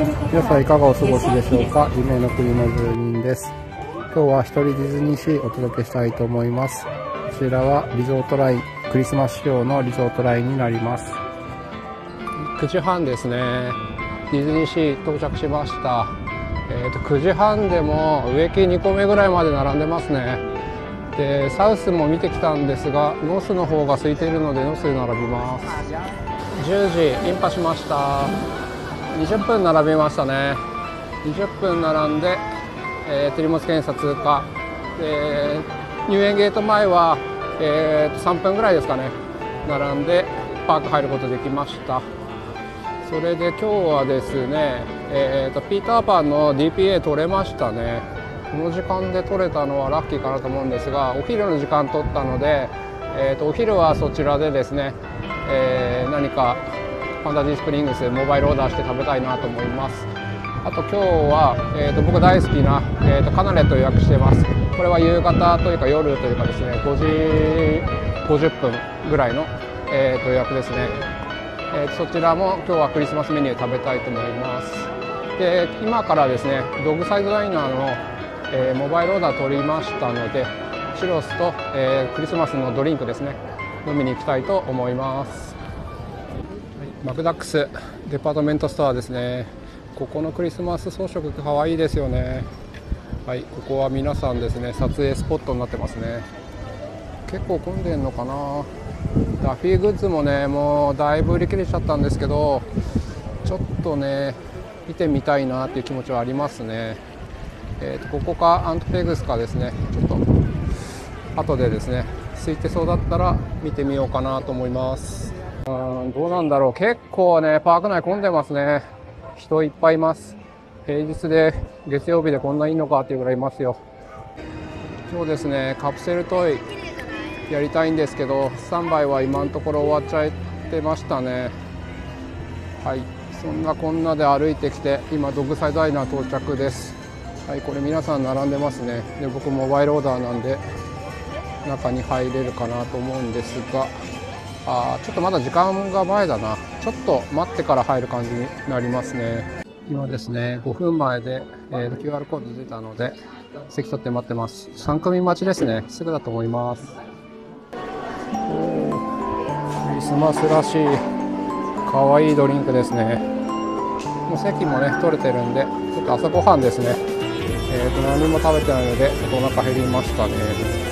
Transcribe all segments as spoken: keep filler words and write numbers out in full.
皆さんいかがお過ごしでしょうか。夢の国の住人です。今日は一人ディズニーシーお届けしたいと思います。こちらはリゾートライン、クリスマス仕様のリゾートラインになります。くじはんですね。ディズニーシー到着しました。えーと、くじはんでも植木にこめぐらいまで並んでますね。で、サウスも見てきたんですが、ノースの方が空いているのでノースで並びます。じゅうじインパしました。にじゅっぷん並びましたね。にじゅっぷん並んで、えー、手荷物検査通過で、入園ゲート前は、えー、とさんぷんぐらいですかね、並んでパーク入ることできました。それで今日はですね、えー、とピーターパンの ディーピーエー 取れましたね。この時間で取れたのはラッキーかなと思うんですが、お昼の時間取ったので、えー、とお昼はそちらでですね、えー、何かファンタジースプリングスモバイルオーダーして食べたいなと思います。あと今日は、えー、と僕大好きな、えー、とカナレット予約してます。これは夕方というか夜というかですね、ごじごじゅっぷんぐらいの、えー、と予約ですね。えー、そちらも今日はクリスマスメニュー食べたいと思います。で、今からですねドッグサイズダイナーの、えー、モバイルオーダー取りましたので、チュロスと、えー、クリスマスのドリンクですね、飲みに行きたいと思います。マクダックスデパートメントストアですね。ここのクリスマス装飾かわいいですよね。はい、ここは皆さんですね、撮影スポットになってますね。結構混んでんのかな。ダフィーグッズもね、もうだいぶ売り切れちゃったんですけど、ちょっとね見てみたいなっていう気持ちはありますね。えーと、ここかアントペグスかですね、ちょっと後でですね空いてそうだったら見てみようかなと思います。うん、どうなんだろう。結構ねパーク内混んでますね。人いっぱいいます。平日で月曜日でこんないいのかっていうぐらいいますよ。今日ですねカプセルトイやりたいんですけど、スタンバイは今のところ終わっちゃってましたね。はい、そんなこんなで歩いてきて今ドッグサイドダイナー到着です。はい、これ皆さん並んでますね。で、僕モバイルオーダーなんで中に入れるかなと思うんですが、あーちょっとまだ時間が前だな。ちょっと待ってから入る感じになりますね。今ですねごふんまえで、えー、キューアール コード出たので席取って待ってます。さん組待ちですね。すぐだと思います。おー、クリスマスらしいかわいいドリンクですね。もう席もね取れてるんで、ちょっと朝ごはんですね。えーと何も食べてないのでちょっとお腹減りましたね。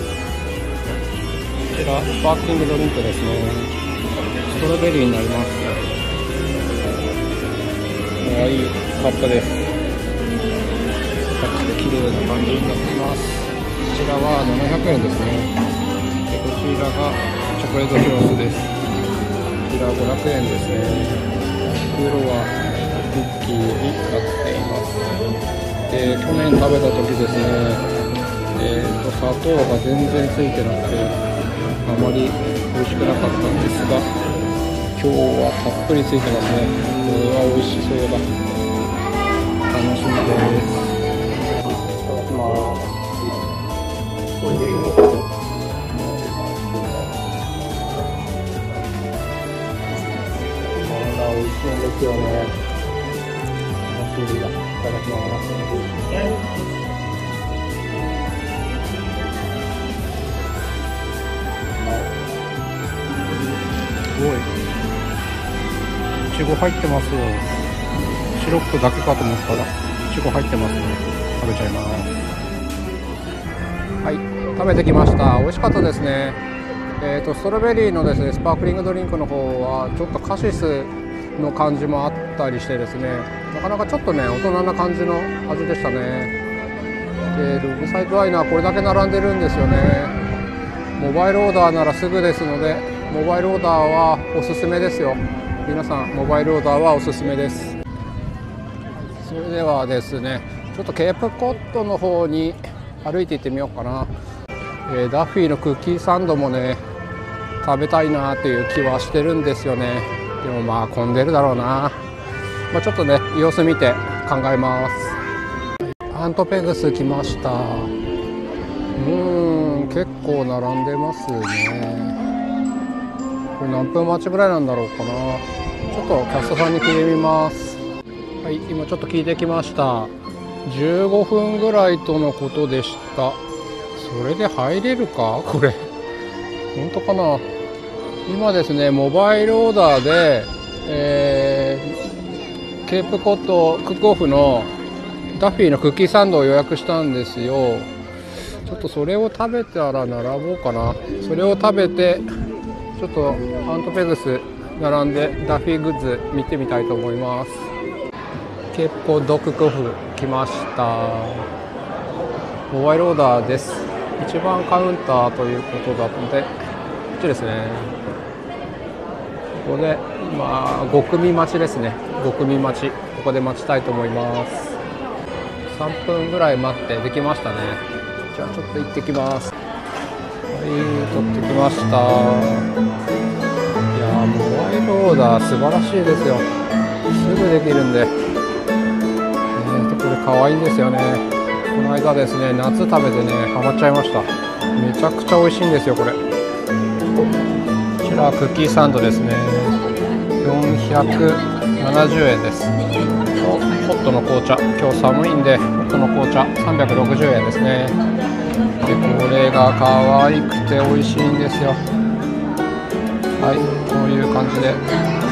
こちらスパークリングドリンクですね。ストロベリーになります。かわいいカップです。高くて綺麗な感じになっています。こちらはななひゃくえんですね。で、こちらがチョコレートチュロスです。こちらごひゃくえんですね。袋はクッキーになっています。で、去年食べた時ですね、えーと砂糖が全然ついてなくてあまり美味しくなかったんですが、今日はたっぷりついてますね。これは美味しそうだ。楽しみです。いただきます。こんな美味しいんですよね。楽しみだ。いただきます。すごい。いちご入ってますよ。シロップだけかと思ったらいちご入ってますね。食べちゃいます。はい、食べてきました。美味しかったですね。えーとストロベリーのですねスパークリングドリンクの方はちょっとカシスの感じもあったりしてですね、なかなかちょっとね大人な感じの味でしたね。で、ドッグサイドダイナーこれだけ並んでるんですよね。モバイルオーダーならすぐですので、モバイルオーダーはおすすめですよ。皆さんモバイルオーダーはおすすめです。それではですね、ちょっとケープコットの方に歩いていってみようかな。えー、ダッフィーのクッキーサンドもね食べたいなっていう気はしてるんですよね。でもまあ混んでるだろうな。まあ、ちょっとね様子見て考えます。アントペグス来ました。うーん、結構並んでますね。これ何分待ちぐらいなんだろうかな。ちょっとキャストさんに聞いてみます。ははい、今ちょっと聞いてきました。じゅうごふんぐらいとのことでした。それで入れるかこれ。本当かな。今ですね、モバイルオーダーで、えー、ケープコッドクックオフのダッフィーのクッキーサンドを予約したんですよ。ちょっとそれを食べたら並ぼうかな。それを食べてちょっとアントペグス並んでダッフィーグッズ見てみたいと思います。ケープコッドクックオフ来ました。モバイルオーダーです。一番カウンターということなのでこっちですね。ここで今ご組待ちですね。ご組待ち、ここで待ちたいと思います。さんぷんぐらい待ってできましたね。じゃあちょっと行ってきます。はい、取ってきました。いやー、モバイルオーダー素晴らしいですよ。すぐできるんで、えー、とこれ可愛いんですよね。この間ですね、夏食べてねハマっちゃいました。めちゃくちゃ美味しいんですよこれ。こちらクッキーサンドですね。よんひゃくななじゅうえんです。ホットの紅茶、今日寒いんでホットの紅茶さんびゃくろくじゅうえんですね。でこれが可愛くて美味しいんですよ。はい、こういう感じで。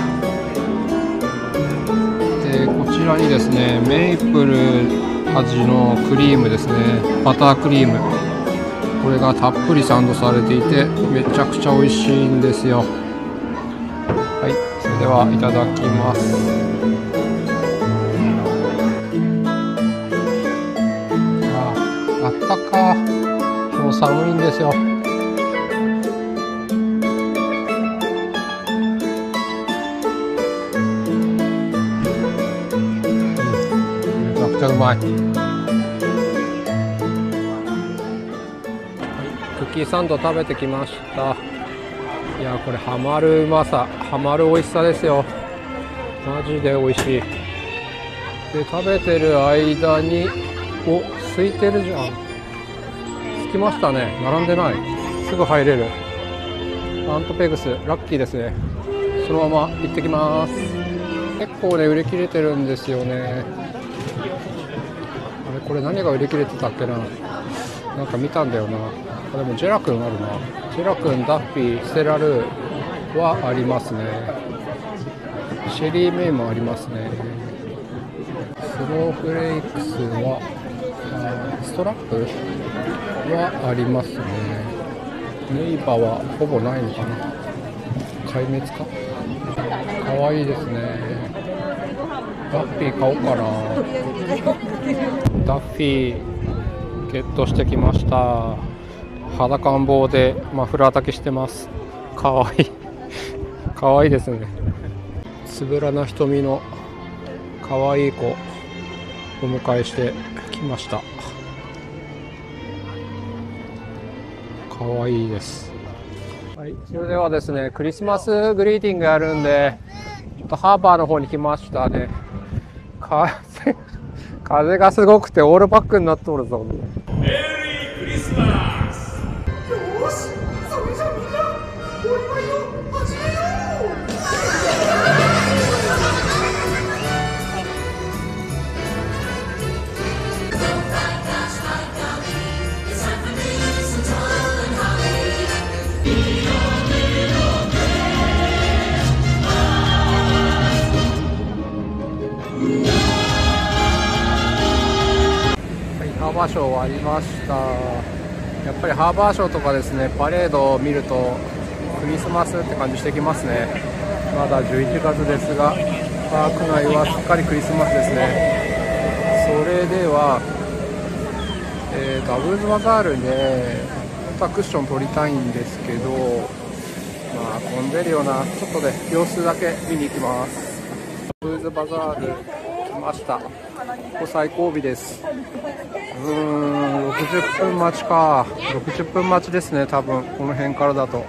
でこちらにですね、メイプル味のクリームですね、バタークリーム、これがたっぷりサンドされていてめちゃくちゃ美味しいんですよ。はい、それではいただきます。あったか、今日寒いんですよ。めちゃくちゃうまい。クッキーサンド食べてきました。いやこれハマるうまさ、ハマる美味しさですよ。マジで美味しい。で食べてる間に、お、空いてるじゃん。着きましたね。並んでない。すぐ入れる。アントペグスラッキーですね。そのまま行ってきます。結構ね売り切れてるんですよね。あれこれ何が売り切れてたっけな。なんか見たんだよな。あでもジェラ君あるな。ジェラ君、ダッフィー、ステラルーはありますね。シェリーメイもありますね。スノーフレークスはストラップはありますね。ネイバーはほぼないのかな。壊滅か。かわいいですね。ダッフィー買おうかな。ダッフィーゲットしてきました。肌感棒でマフラー丈してます。かわいいかわいいですね。つぶらな瞳のかわいい子お迎えしてきました。かわいいです。はい、それではですね、クリスマスグリーティングあるんでちょっとハーバーの方に来ましたね。風風がすごくてオールバックになっておるぞ。 メリークリスマス。よし、それじゃみんなお祝いを始めよう。 ハーバーショー終わりました。やっぱりハーバーショーとかですね、パレードを見るとクリスマスって感じしてきますね。まだじゅういちがつですがパーク内はすっかりクリスマスですね。それでは、えー、ダブルズバザールでまたクッション取りたいんですけど、まあ混んでるような、ちょっとで様子だけ見に行きます。ダブルズバザール来ました。ここ最後尾です。うーん、ろくじゅっぷん待ちか。ろくじゅっぷん待ちですね、多分この辺からだと。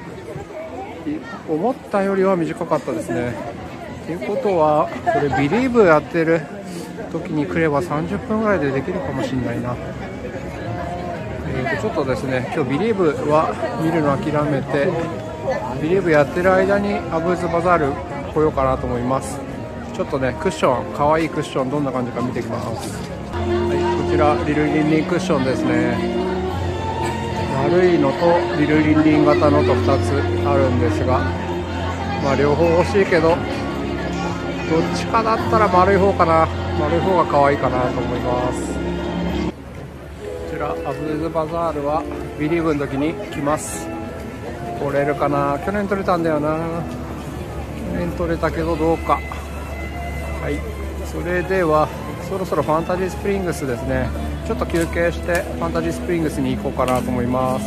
思ったよりは短かったですね。ということはこれビリーブやってる時に来ればさんじゅっぷんぐらいでできるかもしれないな。えーとちょっとですね、今日ビリーブは見るの諦めてビリーブやってる間にアブーズバザール来ようかなと思います。 ちょっとねクッション、可愛いクッションどんな感じか見ていきます。はい、こちらリルリンリンクッションですね。丸いのとリルリンリン型のとふたつあるんですが、まあ両方欲しいけどどっちかだったら丸い方かな。丸い方が可愛いかなと思います。こちらアブーズバザールはビリーブの時に来ます。取れるかな。去年取れたんだよな。去年取れたけどどうか。はい、それではそろそろファンタジースプリングスですね。ちょっと休憩してファンタジースプリングスに行こうかなと思います。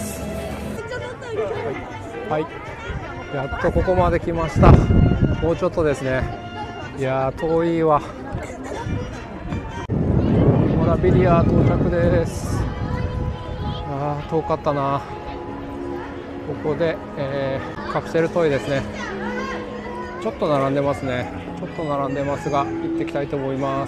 はい、はい、やっとここまで来ました。もうちょっとですね。いやー遠いわ。モラビリア到着です。あー遠かったな。ここで、えー、カプセルトイですね。ちょっと並んでますね。ちょっと並んでますが行ってきたいと思います。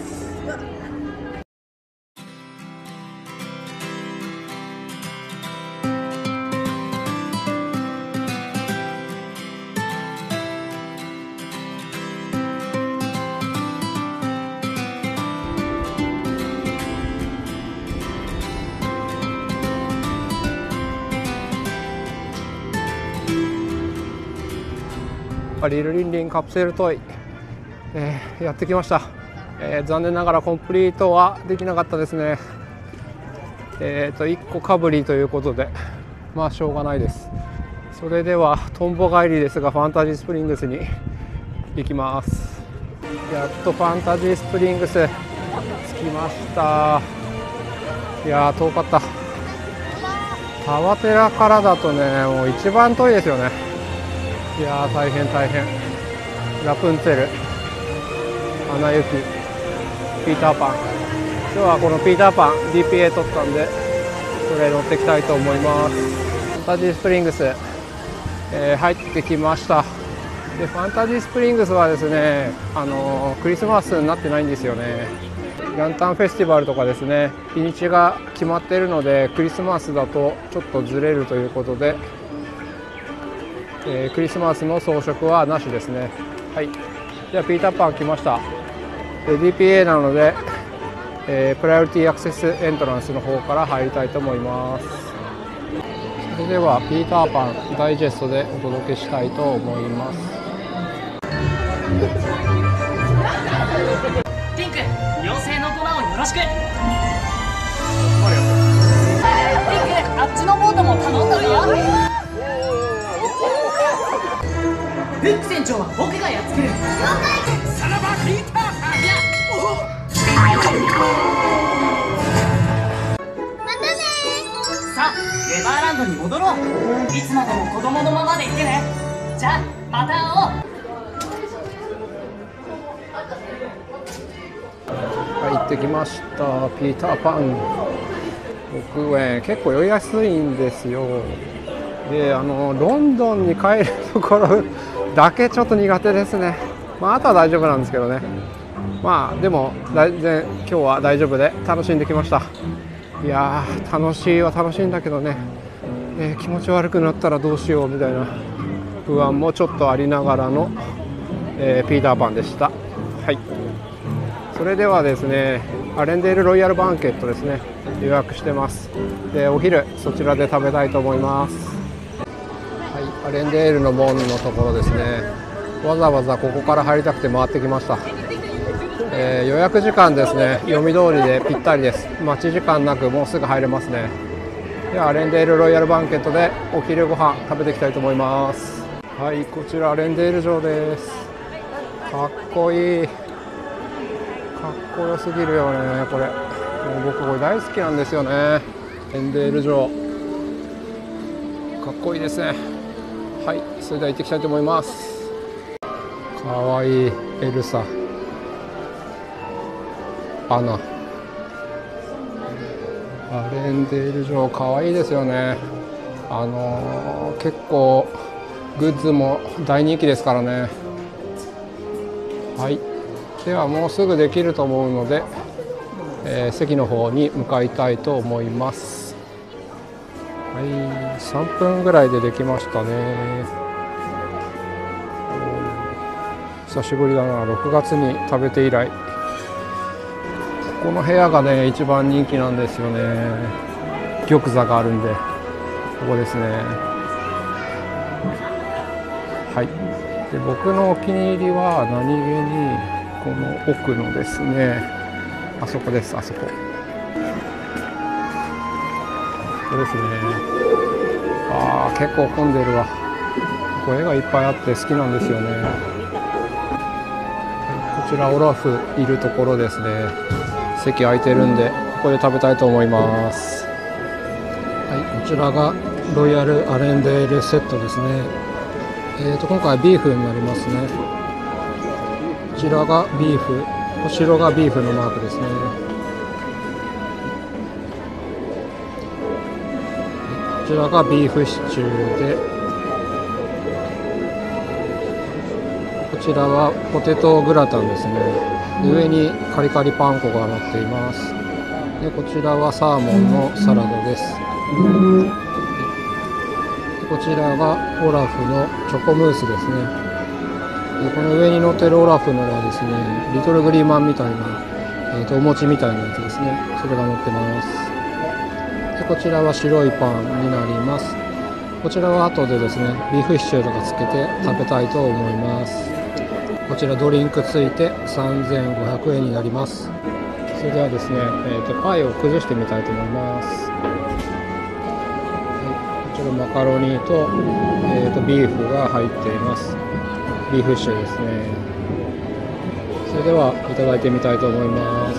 リルリンリンカプセルトイ、えー、やってきました。えー、残念ながらコンプリートはできなかったですね。えーといっこかぶりということで、まあしょうがないです。それではトンボ帰りですがファンタジースプリングスに行きます。やっとファンタジースプリングス着きました。いやー遠かった。タワテラからだとねもう一番遠いですよね。いやー大変大変。ラプンツェル、アナ雪、ピーターパン。今日はこのピーターパン ディーピーエー 取ったんでこれ乗っていきたいと思います。ファンタジースプリングス、えー、入ってきました。でファンタジースプリングスはですね、あのー、クリスマスになってないんですよね。ランタンフェスティバルとかですね日にちが決まっているのでクリスマスだとちょっとずれるということで、えー、クリスマスの装飾はなしですね。はい、ではピーターパン来ました。で ディーピーエー なので、えー、プライオリティアクセスエントランスの方から入りたいと思います。それではピーターパンダイジェストでお届けしたいと思います。 ピンク、妖精の粉をよろしく。ピンク、あっちのボートも頼んだぞ。フック船長は僕がやっつける。了解。さらばピーターパン。いや、またね。さあ、レバーランドに戻ろう。いつまでも子供のままでいてね。じゃあまた会おう。 はい、行ってきました。ピーターパンろくえん、結構酔いやすいんですよ。であのロンドンに帰るところだけちょっと苦手ですね。まああとは大丈夫なんですけどね。まあでも全然今日は大丈夫で楽しんできました。いやー楽しいは楽しいんだけどね、えー、気持ち悪くなったらどうしようみたいな不安もちょっとありながらの、えー、ピーターパンでした。はい、それではですねアレンデールロイヤルバンケットですね予約してます。でお昼そちらで食べたいと思います。はい、アレンデールの門のところですね。わざわざここから入りたくて回ってきました。えー、予約時間ですね読み通りでぴったりです。待ち時間なくもうすぐ入れますね。ではアレンデールロイヤルバンケットでお昼ご飯食べていきたいと思います。はい、こちらアレンデール城です。かっこいい、かっこよすぎるよねこれ。もう僕これ大好きなんですよね。アレンデール城かっこいいですね。はい、それでは行ってきたいと思います。かわいいエルサ、アナ、アレンデール城かわいいですよね。あのー、結構グッズも大人気ですからね。はい、ではもうすぐできると思うので、えー、席の方に向かいたいと思います。はい、さんぷんぐらいでできましたね。 久しぶりだな。ろくがつに食べて以来。この部屋がね一番人気なんですよね。玉座があるんで、ここですね。はい。で僕のお気に入りは何気にこの奥のですね、あそこです。あそこ。ここですね。ああ結構混んでるわ。ここ絵がいっぱいあって好きなんですよね。こちらオラフいるところですね。席空いてるんでここで食べたいと思います。はい、こちらがロイヤルアレンデールセットですね。えーと今回ビーフになりますね。こちらがビーフ、後ろがビーフのマークですね。こちらがビーフシチューで、こちらはポテトグラタンですね。上にカリカリパン粉が乗っています。でこちらはサーモンのサラダです。でこちらがオラフのチョコムースですね。でこの上に乗ってるオラフのはですね、リトルグリーマンみたいな、えー、とお餅みたいなやつですね。それが乗ってます。でこちらは白いパンになります。こちらは後でですねビーフシチューとかつけて食べたいと思います。こちらドリンクついてさんぜんごひゃくえんになります。それではですね、えー、とパイを崩してみたいと思います。はい、こちらマカロニと、えー、とビーフが入っています。ビーフシチューですね。それではいただいてみたいと思います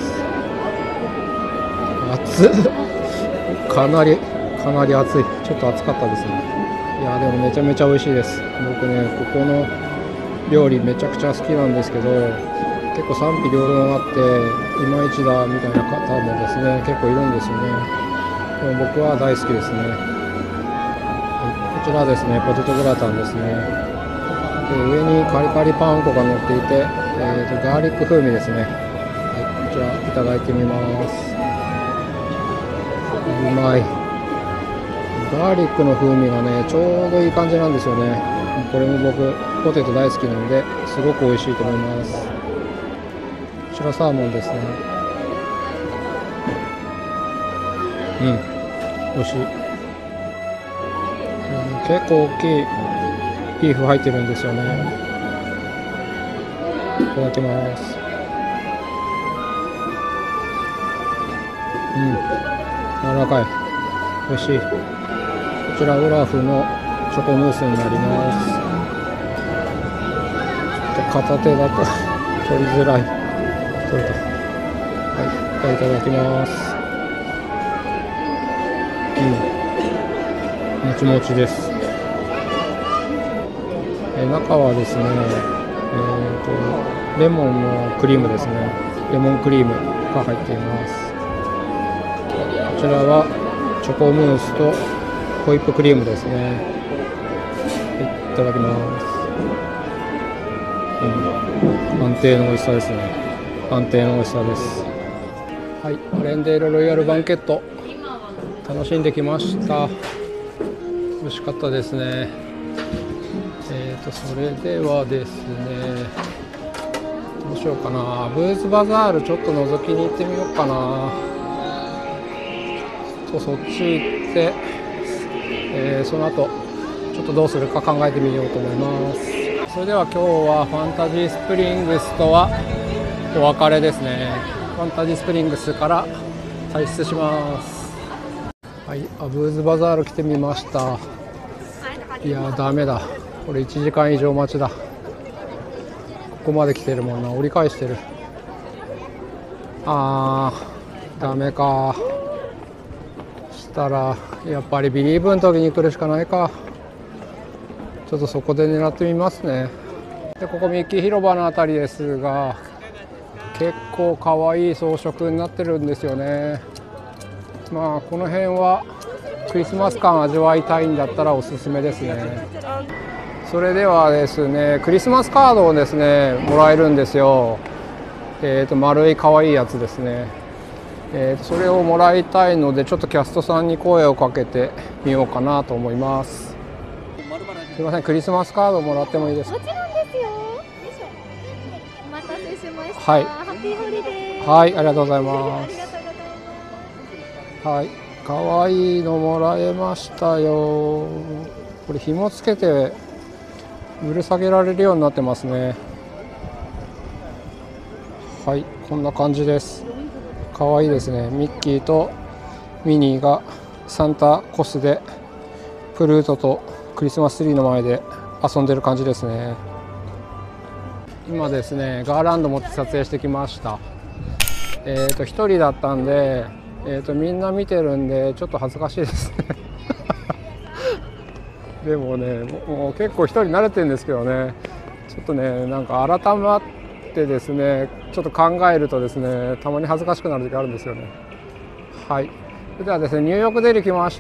。熱っかなりかなり熱い。ちょっと熱かったですね。いやでもめちゃめちゃ美味しいです。僕ねここの料理めちゃくちゃ好きなんですけど、結構賛否両論あっていまいちだみたいな方もですね結構いるんですよね。でも僕は大好きですね。こちらですねポテトグラタンですね。で上にカリカリパン粉が乗っていて、えー、とガーリック風味ですね。はい、こちらいただいてみます。うまい。ガーリックの風味がねちょうどいい感じなんですよね。これも僕ポテト大好きなのですごく美味しいと思います。こちらサーモンですね。うん美味しい、うん、結構大きいビーフ入ってるんですよね。いただきます。うん柔らかい、美味しい。こちらオラフのチョコムースになります。ちょっと片手だと取りづらい。取れた。はい、いただきます。うん、もちもちです。え中はですね、えーと、レモンのクリームですね。レモンクリームが入っています。こちらはチョコムースとホイップクリームですね。いただきます。うん、安定の美味しさですね。安定の美味しさです。はい、アレンデールロイヤルバンケット楽しんできました。美味しかったですね。えーとそれではですね、どうしようかな。ブーズバザールちょっと覗きに行ってみようかな。とそっち行って、えー、その後ちょっとどうするか考えてみようと思います。それでは今日はファンタジースプリングスとはお別れですね。ファンタジースプリングスから退出します。はい、アブーズバザール来てみました。いやーダメだ、これいちじかん以上待ちだ。ここまで来てるもんな。折り返してる。あーダメか。したらやっぱりビリーブの時に来るしかないか。ちょっとそこで狙ってみますね。でここミッキー広場のあたりですが、結構かわいい装飾になってるんですよね。まあこの辺はクリスマス感味わいたいんだったらおすすめですね。それではですね、クリスマスカードをですねもらえるんですよ。えーと丸いかわいいやつですね。えーとそれをもらいたいのでちょっとキャストさんに声をかけてみようかなと思います。すみません、クリスマスカードもらってもいいですか？ もちろんですよ。 はい。はい、ありがとうございます。はい、可愛いのもらえましたよ。これ紐つけてぶる下げられるようになってますね。はい、こんな感じです。可愛いですね。ミッキーとミニーがサンタコスでフルートとクリスマスツリーの前で遊んでる感じですね。今ですね、ガーランド持って撮影してきました。えっとひとりだったんで、えーとみんな見てるんでちょっと恥ずかしいですね。でもね、もう結構ひとり慣れてるんですけどね、ちょっとね、なんか改まってですね、ちょっと考えるとですね、たまに恥ずかしくなる時あるんですよね。はい、それではですね、ニューヨークデリ来ました。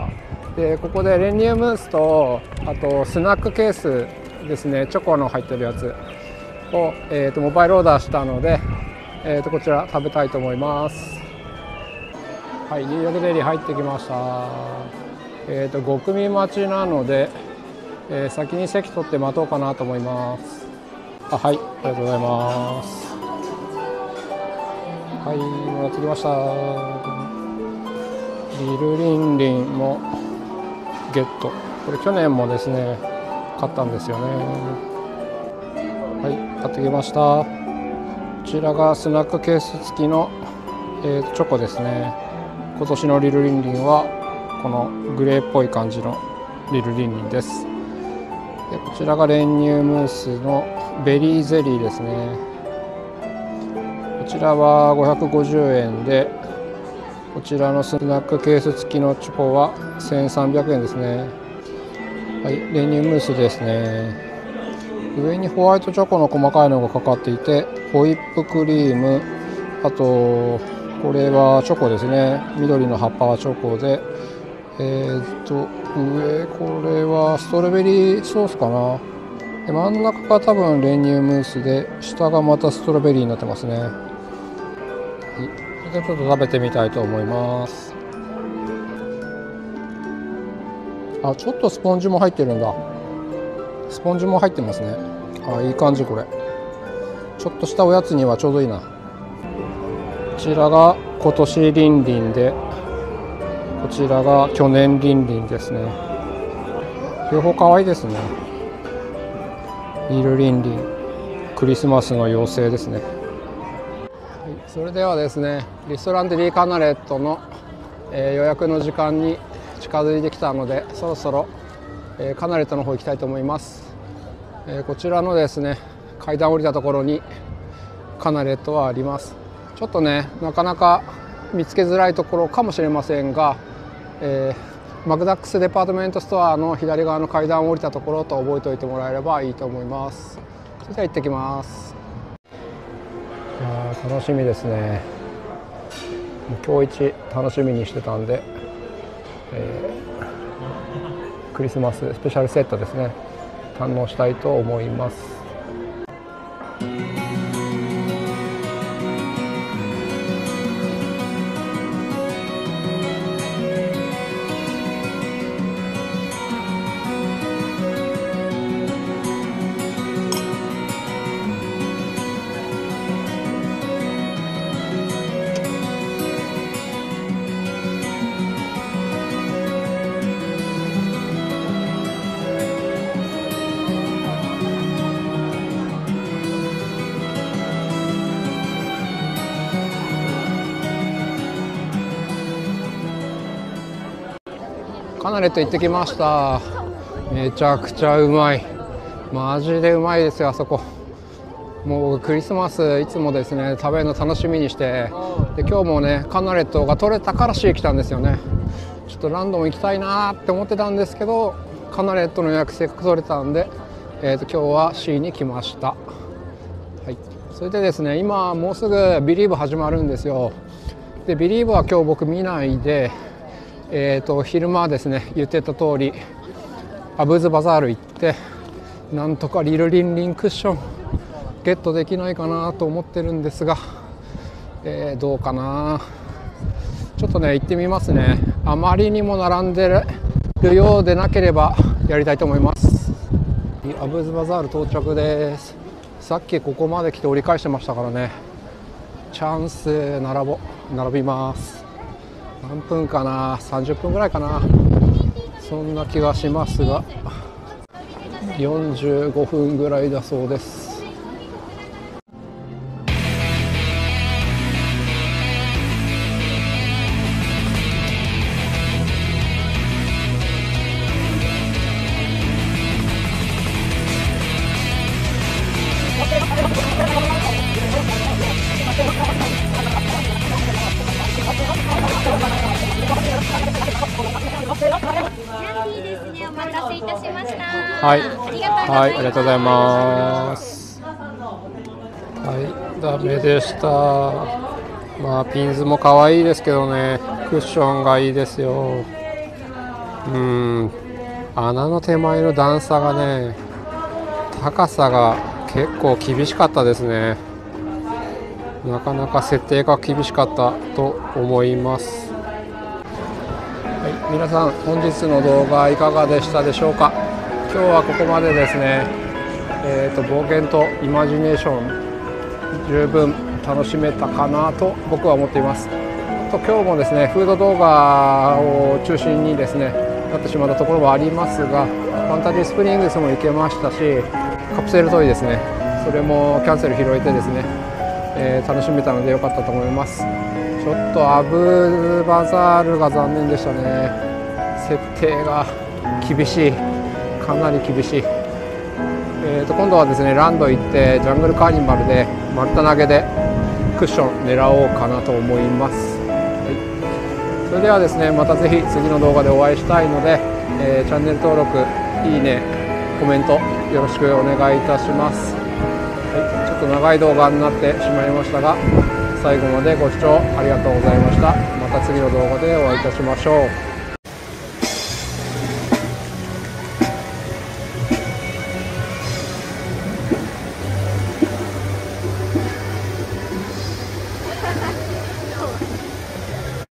でここで練乳ムースと、あとスナックケースですね、チョコの入ってるやつを、えー、とモバイルオーダーしたので、えー、とこちら食べたいと思います。はい、ニューヨークデリ入ってきました。えー、とご組待ちなので、えー、先に席取って待とうかなと思います。あ、はい、ありがとうございます。はい、もらってきました。リルリンリンもゲット。これ去年もですね買ったんですよね。はい、買ってきました。こちらがスナックケース付きの、えー、チョコですね。今年のリルリンリンはこのグレーっぽい感じのリルリンリンです。でこちらが練乳ムースのベリーゼリーですね。こちらはごひゃくごじゅうえんで、こちらのスナックケース付きのチョコはせんさんびゃくえんですね。はい、練乳ムースですね。上にホワイトチョコの細かいのがかかっていて、ホイップクリーム、あとこれはチョコですね。緑の葉っぱはチョコで、えー、っと上これはストロベリーソースかな。で真ん中が多分練乳ムースで、下がまたストロベリーになってますね。はい、ちょっと食べてみたいと思います。あ、ちょっとスポンジも入ってるんだ。スポンジも入ってますね。あ、いい感じ。これちょっとしたおやつにはちょうどいいな。こちらが今年リンリンで、こちらが去年リンリンですね。両方可愛いですね。リルリンリン、クリスマスの妖精ですね。はい、それではですね、リストランテリーカナレットの、えー、予約の時間に近づいてきたので、そろそろ、えー、カナレットの方行きたいと思います。えー、こちらのですね、階段降りたところにカナレットはあります。ちょっとね、なかなか見つけづらいところかもしれませんが、えー、マクダックスデパートメントストアの左側の階段を降りたところと覚えておいてもらえればいいと思います。それでは行ってきます。いやー、楽しみですね。今日一楽しみにしてたんで、えー、クリスマススペシャルセットですね、堪能したいと思います。カナレット行ってきました。めちゃくちゃうまい。マジでうまいですよ、あそこ。もうクリスマスいつもですね、食べるの楽しみにして、で今日もね、カナレットが取れたから C 来たんですよね。ちょっとランドも行きたいなって思ってたんですけど、カナレットの予約せっかく取れたんで、えー、と今日は C に来ました。はい、それでですね、今もうすぐビリーブ始まるんですよ。でビリーブは今日僕見ないで、えー、と昼間はですね、言ってた通りアブーズバザール行って、なんとかリルリンリンクッションゲットできないかなと思ってるんですが、えー、どうかな。ちょっとね行ってみますね。あまりにも並んでるようでなければやりたいと思います。アブーズバザール到着です。 さっきここまで来て折り返してましたからね。チャンスで並ぼ並びます。何分かな、さんじゅっぷんぐらいかな、そんな気がしますが、よんじゅうごふんぐらいだそうです。はい、はい、ありがとうございます。はい、ダメでした。まあピンズも可愛いですけどね、クッションがいいですよ。うん、穴の手前の段差がね、高さが結構厳しかったですね。なかなか設定が厳しかったと思います。はい、皆さん本日の動画いかがでしたでしょうか。今日はここまでですね。えーと、冒険とイマジネーション十分楽しめたかなと僕は思っています。と今日もですねフード動画を中心にですねなってしまったところもありますが、ファンタジースプリングスも行けましたし、カプセルトイですね、それもキャンセル拾えてですね、えー、楽しめたので良かったと思います。ちょっとアブバザールが残念でしたね。設定が厳しい、かなり厳しい。えー、と今度はですねランド行ってジャングルカーニバルで丸太投げでクッション狙おうかなと思います。はい、それではですねまたぜひ次の動画でお会いしたいので、えー、チャンネル登録、いいね、コメントよろしくお願いいたします。はい、ちょっと長い動画になってしまいましたが、最後までご視聴ありがとうございました。また次の動画でお会いいたしましょう。